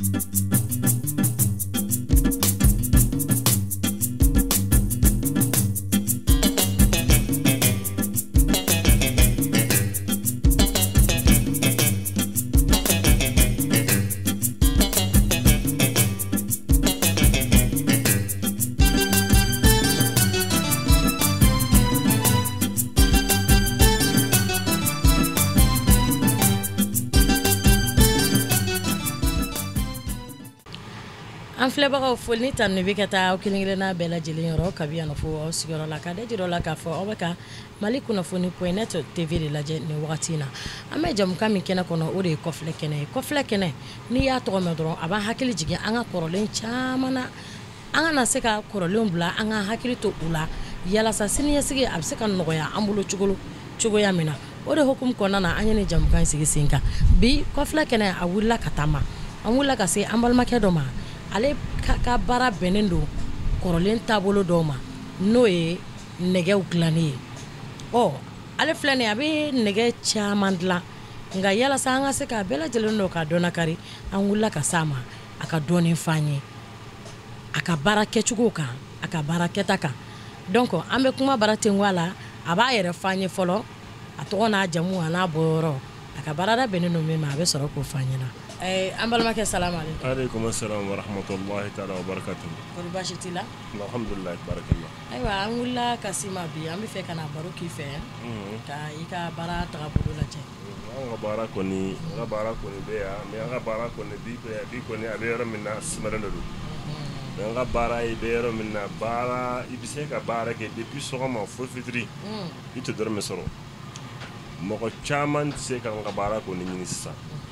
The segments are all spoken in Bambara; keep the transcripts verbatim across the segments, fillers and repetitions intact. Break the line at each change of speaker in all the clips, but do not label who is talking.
An filɛbagaw foli ni tanu bɛ ka taa aw kelen kelenna bɛɛ lajɛlen yɔrɔ kabi yan fo aw sigiyɔrɔ la ka da jir'aw la k'a fɔ aw bɛ ka Malikunafoni point net T V de lajɛ nin wagati in na an bɛ jamukan min kɛnɛ kɔnɔ o de ye Kofilè Kènè ye Kofilè Kènè n'i y'a tɔgɔ mɛn dɔrɔn a b'an hakili jigin an ka kɔrɔlen caman na an kana se ka kɔrɔlenw bila an ka hakili to u la yalasa siniɲɛsigi a bɛ se ka nɔgɔya an bolo cogo cogoya min na o de hukumu kɔnɔna na an ye nin jamukan in sigi sen kan bi Kofilè Kènè a wulila ka taama an wulila ka se an balimakɛ dɔ ma ale ka baara bɛnnen don kɔrɔlen taabolo dɔw ma n'o ye nɛgɛw dilanni ye ɔ ale filɛ nin a bɛ nɛgɛ caman dilan nka yalasa an ka se k'a bɛɛ lajɛlen don ka dɔnna kari an wulila ka s'a ma a ka dɔɔnin f'an ye a ka baara kɛcogo kan a ka baara kɛta kan donc an bɛ kuma baara ten a la a b'a yɛrɛ f'an ye fɔlɔ a tɔgɔ n'a jamu a n'a bɔyɔrɔ a ka baarada bɛnnen don min ma a bɛ sɔrɔ k'o f'an ɲɛna. an balimakɛ salamu aleykum.
Aleykum assalam wa rahmatullahi ta'ala wa barakatuh.
Kɔri baasi t'i la?
Alhamdulillah barakallah.
Ayiwa an wulila ka s'i ma bi an bɛ fɛ ka na baro k'i fɛ ka i ka baara tagabolo lajɛ.
An ka baara kɔni an ka baara kɔni bɛ yan mais an ka baara kɔni bi bi kɔni a bɛ yɔrɔ min na sumalen de don. Mais an ka baara i bɛ yɔrɔ min na baara i bɛ se ka baara kɛ depuis sɔgɔma fo fitiri i tɛ dɔrɔmɛ sɔrɔ mɔgɔ caman tɛ se ka an ka baara kɔni ɲini sisan.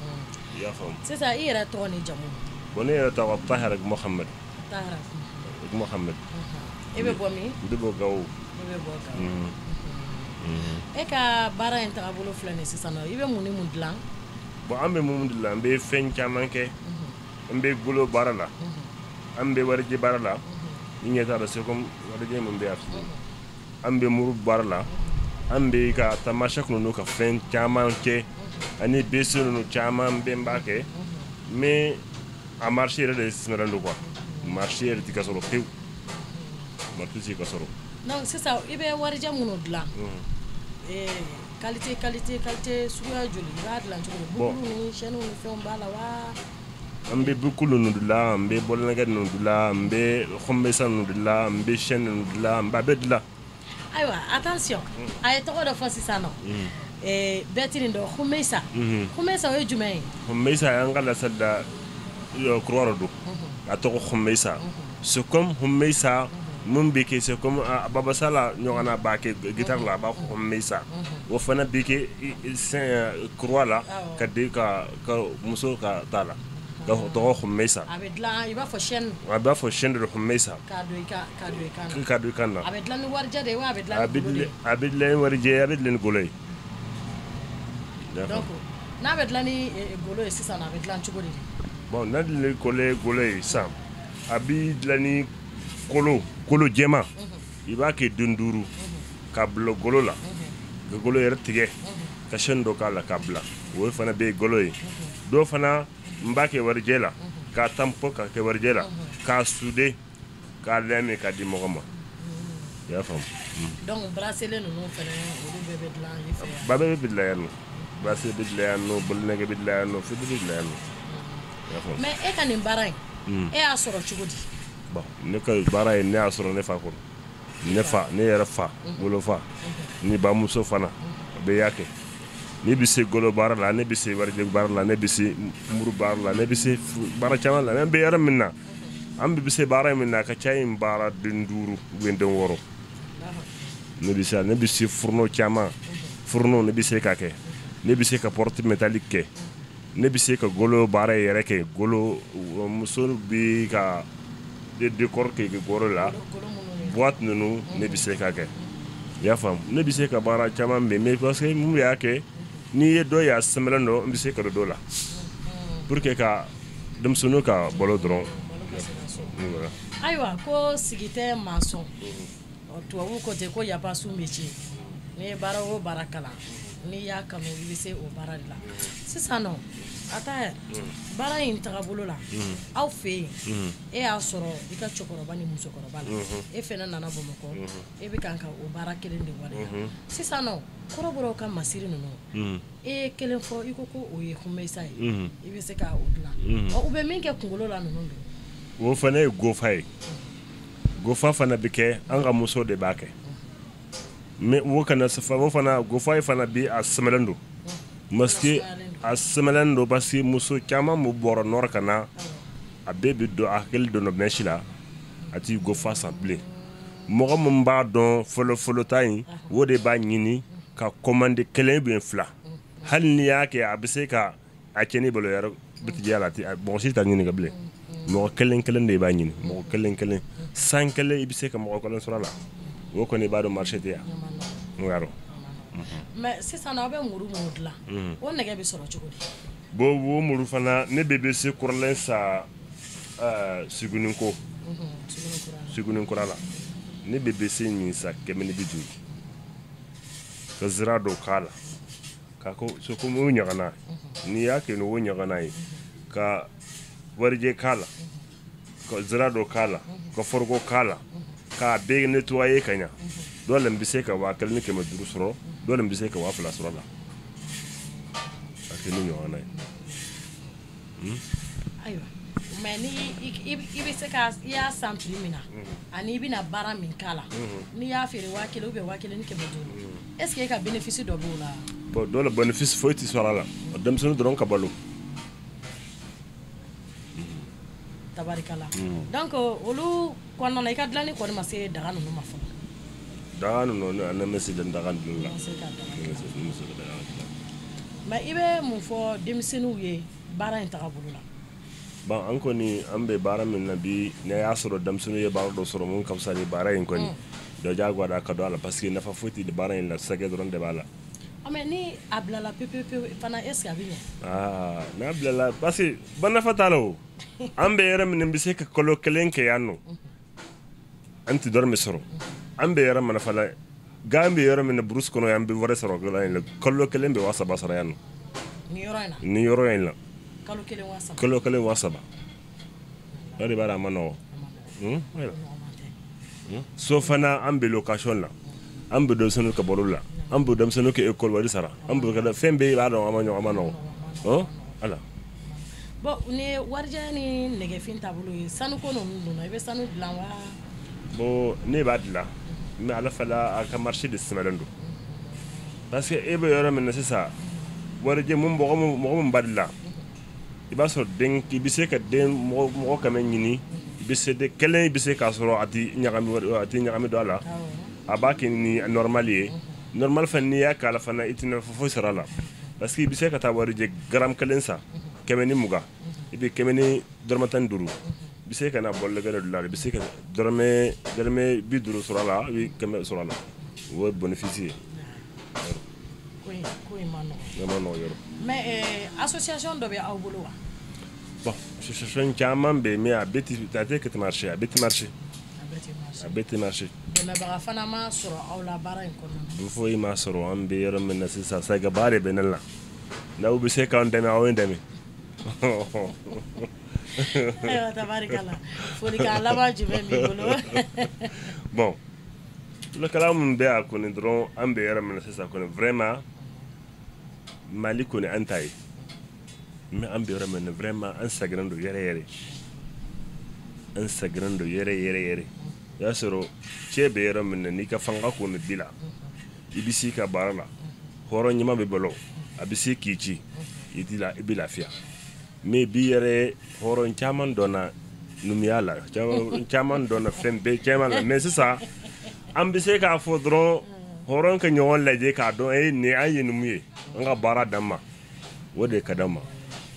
Sisan i yɛrɛ tɔgɔ ni jamu?
Bon ne yɛrɛ tɔgɔ Hataher Mohamed.
Hataher
Mohamed.
I bɛ bɔ min?
N bɛ bɔ Gawo.
I bɛ bɔ Gawo. E ka baara in tagabolo filɛ nin sisan nɔ i bɛ mun ni mun dilan?
Bon an bɛ mun dilan an bɛ fɛn caman kɛ an bɛ golo baara la an bɛ warijɛ baara la i ɲɛ t'a la c'est comme warijɛ min bɛ yan an bɛ muru baara la an bɛ ka tamasiyɛn ninnu ka fɛn caman kɛ ani bese ninnu caman bɛ n b'a kɛ mais a marché yɛrɛ de sumalen don quoi marché yɛrɛ tɛ ka sɔrɔ pewu marché tɛ ka sɔrɔ.
Donc sisan i bɛ warijɛ minnu dilan qualité qualité qualité suguya joli i b'a dilan cogo di bukulu ni chaîne ni fɛnw b'a la wa?
An bɛ bukulu ninnu dilan an bɛ bɔlɔnɛgɛ ninnu dilan an bɛ xɔnbesa ninnu dilan an bɛ chaîne ninnu dilan an b'a bɛɛ dilan.
Ayiwa attention a ye tɔgɔ dɔ fɔ sisan nɔ bɛɛ tɛ nin dɔn xɔnbesa xɔnbesa o ye jumɛn ye?
Xɔnbesa an ka lasalida kura dɔ don a tɔgɔ xɔnbesa c'est comme xɔnbesa mun bɛ kɛ c'est comme babasala ɲɔgɔnna b'a kɛ guitare la a b'a fɔ xɔnbesa o fana bɛ kɛ kura la ka di ka muso ka ta la ka tɔgɔ xɔnbesa.
A bɛ dilan i b'a fɔ chaîne.
A b'a fɔ chaîne de xɔnbesa.
K'a don i kan k'a don i kan na.
K'a don i kan na.
A bɛ dilan ni warijɛ de ye wa a bɛ dilan ni golo de ye?
A bɛ dilan ni warijɛ a bɛ dilan ni golo ye.
Donc n'a bɛ dilan ni golo ye sisan a bɛ dilan cogo di?
Bon n'a dilan ni golo ye golo ye sisan a bɛ dilan ni kolo kolo jɛman i b'a kɛ den duuru ka bila golo la ka golo yɛrɛ tigɛ ka chaîne dɔ k'a la ka bila o fana bɛ ye golo ye dɔw fana n b'a kɛ warijɛ la k'a tanpo k'a kɛ warijɛ la k'a sude k'a lɛmɛ k'a di mɔgɔ ma i y'a faamu.
Donc bracelet ninnu fana olu bɛɛ bɛ dilan i fɛ yan?
Ba bɛɛ bɛ dilan yan nɔ bracelet bɛ dilan yan nɔ bɔlɔnɛgɛ bɛ dilan yan nɔ fɛn bɛɛ bɛ dilan yan nɔ i y'a faamu.
Mais e ka nin baara in e y'a sɔrɔ cogo di?
Bon ne ka baara in ne y'a sɔrɔ ne fa kɔrɔ ne fa ne yɛrɛ fa wolofa ni bamuso fana bɛɛ y'a kɛ ne bɛ se golo baara la ne bɛ se warijɛ baara la ne bɛ se muru baara la ne bɛ se baara caman la ne bɛ yɔrɔ min na an bɛ se baara min na a ka ca yen baara den duuru ubiyɛn den wɔɔrɔ ne bɛ se ne bɛ se fourneau caman fourneau ne bɛ se ka kɛ ne bɛ se ka porte métallique kɛ ne bɛ se ka golo baara yɛrɛ kɛ golo muso bɛ ka décor kɛ golo la boîte ninnu ne bɛ se ka kɛ i y'a faamu ne bɛ se ka baara caman bɛ mais parce que mun y'a kɛ n'i ye dɔ y'a sɛmɛlɛn dɔ n bɛ se ka don dɔ la pour que ka denmisɛnninw ka balo dɔrɔn.
Ayiwa ko sigi tɛ maçon tubabu ko ten ko y a pas sous métier n'i ye baara o baara kalan n'i y'a kanu i bɛ se o baara de la sisan nɔ Hataher bara in tagabolo la aw fe e y'a sɔrɔ i ka cɛkɔrɔba ni musokɔrɔba la e fɛnɛ nana Bamakɔ e bɛ kan ka o bara kelen de waleya sisan nɔ kɔrɔbɔrɔw ka masiri ninnu e kelen fɔ i ko ko o ye humesa ye i bɛ se ka o dilan u bɛ min kɛ kunkolo la ninnu don
o fana ye gofa ye gofa fana bɛ kɛ an ka muso de b'a kɛ mais wo kana safa wo fana gofa fana bi a sɛmɛlen don maski a sɛmɛlen don parce que muso caman mu bɔra nɔrɔ kana a bɛɛ bi don a hakili don mɛsi la a ti gofa san bilen mɔgɔ min b'a dɔn fɔlɔ fɔlɔ ta in o de b'a ɲini ka commande kelen bɛ fila hali ni y'a kɛ a bɛ se ka a kɛ ni bolo yɛrɛ bitigiya la mɔgɔ si t'a ɲini ka bilen mɔgɔ kelen kelen de b'a ɲini mɔgɔ kelen kelen san kelen i bɛ se ka mɔgɔ kelen sɔrɔ la o kɔni b'a dɔn marché tɛ yan n'o y'a dɔn
mais sisan aw bɛ muru mun dilan o nɛgɛ bɛ sɔrɔ cogo di
bon o muru fana ne bɛ bɛ se kɔrɔlen sa Suguni ko Suguni kura la ne bɛ bɛ se nin sa kɛmɛ ni bi duuru ka zira dɔ k'a la ka ko so ko o ɲagana n'i y'a kɛ n'o ɲagana ye ka warijɛ k'a la ka zira dɔ k'a la ka foroko k'a la k'a bɛɛ nettoyer ka ɲa dɔ la bɛ se ka waa kelen ni kɛmɛ duuru sɔrɔ dɔ la bɛ se ka waa fila sɔrɔ la a kɛ ni ɲɔgɔnna ye
ayiwa mais ni i bɛ se ka i y'a san prix min na ani i bɛna baara min k'a la n'i y'a feere waa kelen ou bien waa kelen ni kɛmɛ duuru est ce que e ka bénéfice dɔ b'o la
bon dɔ la bénéfice foyi tɛ sɔrɔ a la denmisɛnnin dɔrɔn ka balo
tabarikala donc olu kɔnɔna i ka dilanni kɔni ma se daga ninnu ma fɔlɔ
daga ninnu ne ma se daga ninnu la
mais i bɛ mun fɔ denmisɛnninw ye baara in tagabolo la
bon an kɔni an bɛ baara min na bi ne y'a sɔrɔ denmisɛnninw ye baara dɔ sɔrɔ mun ka fisa ni baara in kɔni dɔ diyagoya ka don a la parce que nafa foyi tɛ baara in la sɛgɛ dɔrɔn de b'a la
mais ni a bilala pepe pepe fana est ce que a bɛ ɲɛ
ah n'a bilala parce que ba nafa t'a la o an bɛ yɔrɔ min bɛ se ka kalo kelen kɛ yan nɔ an tɛ dɔrɔn bɛ sɔrɔ an bɛ yɔrɔ min fana gan bɛ yɔrɔ min na burusi kɔnɔ yan bɛ wari sɔrɔ kalo kelen bɛ waa saba sɔrɔ yan nɔ
ni yɔrɔ in na
ni yɔrɔ in na
kalo kelen waa saba
kalo kelen waa saba o de b'a la a ma nɔgɔ so fana an bɛ location la an bɛ denmisɛnninw ka balo la an bɛ denmisɛnninw ka école wari sara an bɛ fɛn bɛɛ b'a dɔn a ma nɔgɔ a ma nɔgɔ ala
bon ni warijɛ ni nɛgɛfin taabolo ye sanuko ninnu donna i bɛ sanu dilan wa
bon ne b'a dilan mais ala fala a ka marché de sɛmɛlen don parce que e bɛ yɔrɔ min na sisan warijɛ mun mɔgɔ mun mɔgɔ mun b'a dilan i b'a sɔrɔ den i bɛ se ka den mɔgɔ mɔgɔ kɛmɛ ɲini i bɛ se de kelen i bɛ se k'a sɔrɔ a tɛ ɲagami a tɛ ɲagami don a la a b'a kɛ ni normal ye normal fana n'i y'a k'a la fana i tɛ nafa foyi sɔrɔ a la parce que i bɛ se ka taa warijɛ garam kelen san kɛmɛ ni mugan i bɛ kɛmɛ ni dɔrɔmɛ tan ni duuru i bɛ se ka na bɔlɔ gɛrɛ dɔ la i bɛ se ka dɔrɔmɛ dɔrɔmɛ bi duuru sɔrɔ a la i bɛ kɛmɛ sɔrɔ a la o ye bénéfice ye
ko in ma nɔgɔ
ne ma nɔgɔ yɔrɔ
mais association dɔ bɛ aw bolo wa
bon association caman bɛ yen mais a bɛɛ tɛ a tɛ kɛ marché a bɛɛ tɛ marché a bɛɛ tɛ marché
dɛmɛbaga fana ma sɔrɔ aw la baara in kɔnɔna na
foyi ma sɔrɔ an bɛ yɔrɔ min na sisan sɛgɛba de bɛ ne la n'aw bɛ se k'an dɛmɛ aw ye dɛmɛ
ayiwa tabarikala folikan laban jumɛn b'i bolo
bon tulokɛla min bɛ a kɔni dɔrɔn an bɛ yɔrɔ min na sisan kɔni vraiment Mali kɔni an ta ye mais an bɛ yɔrɔ min na vraiment an sɛgɛnnen don yɛrɛ yɛrɛ an sɛgɛnnen don yɛrɛ yɛrɛ yɛrɛ i y'a sɔrɔ cɛ bɛ yɔrɔ min na n'i ka fanga kɔni bi la i bɛ se ka baara la hɔrɔn ɲuman bɛ balo a bɛ se k'i ci i t'i la i bɛ lafiya mais bi yɛrɛ hɔrɔn caman dɔnna numuya la caman dɔnna fɛn bɛɛ caman la mais sisan an bɛ se k'a fɔ dɔrɔn hɔrɔn ka ɲɔgɔn lajɛ k'a dɔn e nin an ye numu ye an ka baara dan ma o de ka d'an ma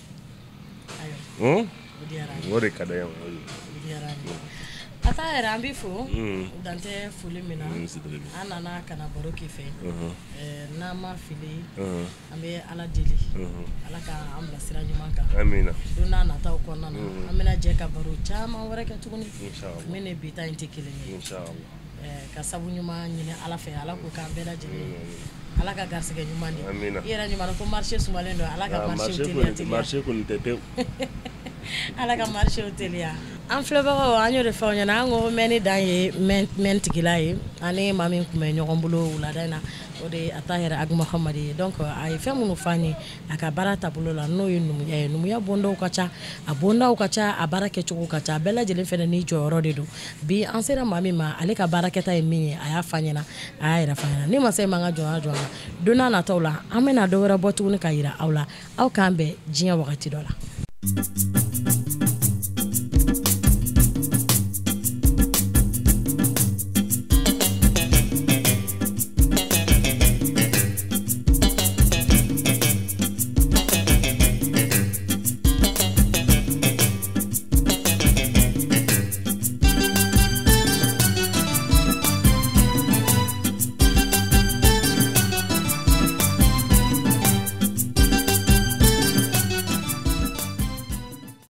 o de ka d'an ma
Hataher an b'i fo dantɛ foli min na an nana ka na baro k'i fɛ n'an ma fili an bɛ ala deli ala k'an bilasira ɲuman kan
amina
don n'a nataw kɔnɔna na an bɛna jɛ ka baro caman wɛrɛ kɛ tuguni min ni bi ta in tɛ kelen ye ka sabu ɲuman ɲini ala fɛ ala k'o k'an bɛɛ lajɛlen ala ka garisɛgɛ ɲuman di
amina
i yɛrɛ ɲuman ko marché sumalen don ala ka marché teliya teliya
marché kun tɛ tew
ala ka marché teliya an filɛbagaw an y'o de fɔ aw ɲɛna an ko mɛnni dan ye mɛn tigila ye ani maa min kun bɛ ɲɔgɔn bolo wulada in na o de Hataher Bijoutier ye donc a ye fɛn minnu fɔ an ye a ka baara taabolo la n'o ye numuya ye numuya bondaw ka ca a bondaw ka ca a baara kɛcogo ka ca a bɛɛ lajɛlen fɛnɛ ni jɔyɔrɔ de don bi an sera maa min ma ale ka baarakɛta ye min ye a y'a fɔ an ɲɛna a y'a yɛrɛ fɔ an ɲɛna ni ma se man ka jɔn jɔn la don n'a nataw la an bɛna dɔ wɛrɛ bɔ tuguni ka yira aw la aw k'an bɛn diɲɛ wagati dɔ la